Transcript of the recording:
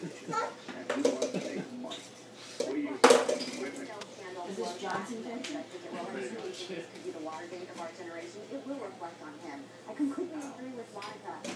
Is this Johnson tension? Could be the Watergate of our generation. It will reflect on him. I completely agree with Monica.